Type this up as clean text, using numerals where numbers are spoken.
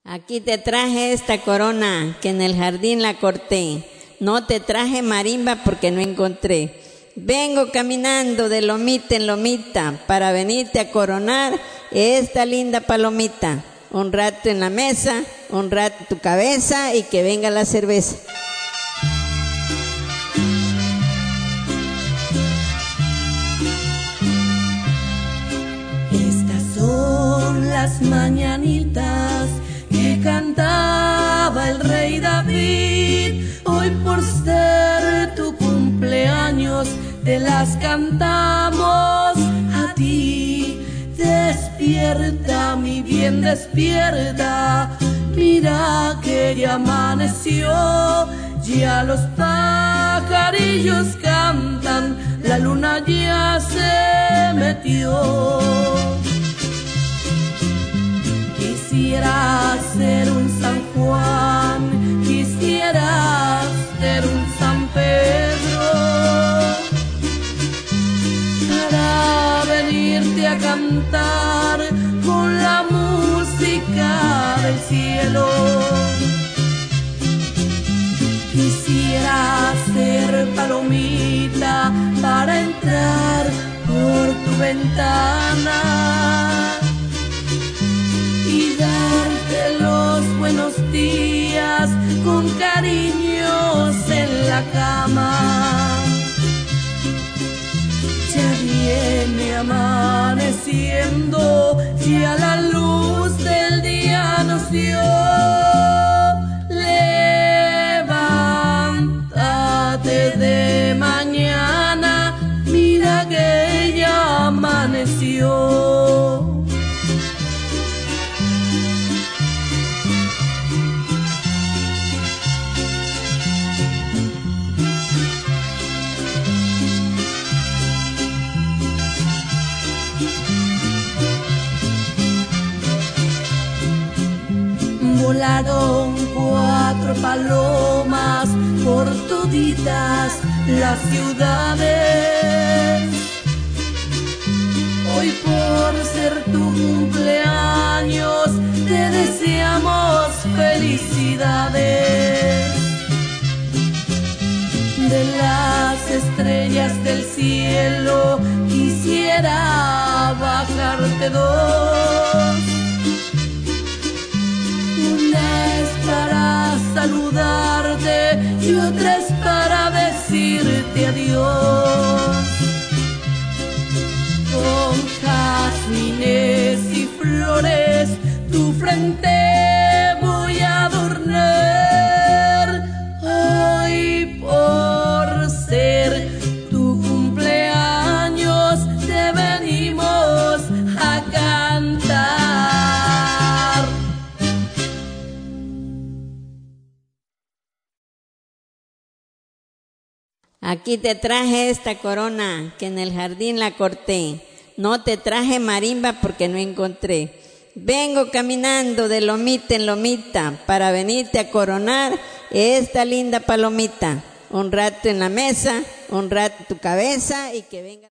Aquí te traje esta corona que en el jardín la corté. No te traje marimba porque no encontré. Vengo caminando de lomita en lomita para venirte a coronar esta linda palomita. Un rato en la mesa, un rato tu cabeza y que venga la cerveza. Estas son las mañanitas que cantaba el rey David. Hoy por ser tu cumpleaños te las cantamos a ti. Despierta, mi bien, despierta. Mira que ya amaneció, ya los pajarillos cantan, la luna ya se metió. Quisiera ser un San Juan, quisiera ser un San Pedro, para venirte a cantar con la música del cielo. Quisiera ser palomita para entrar por tu ventana y darte los buenos días con cariños en la cama. Ya viene amaneciendo, ya la luz del día nos dio. Levántate de mañana, mira que ya amaneció. Volaron 4 palomas por toditas las ciudades. Hoy por ser tu cumpleaños te deseamos felicidades. De las estrellas del cielo quisiera bajarte 2. Una es para saludarte y otra es para decirte adiós. Con jazmines y flores tu frente voy a adornar. Hoy por ser tu cumpleaños te venimos a cantar. Aquí te traje esta corona que en el jardín la corté. No te traje marimba porque no encontré. Vengo caminando de lomita en lomita para venirte a coronar esta linda palomita. Un rato en la mesa, un rato tu cabeza y que venga.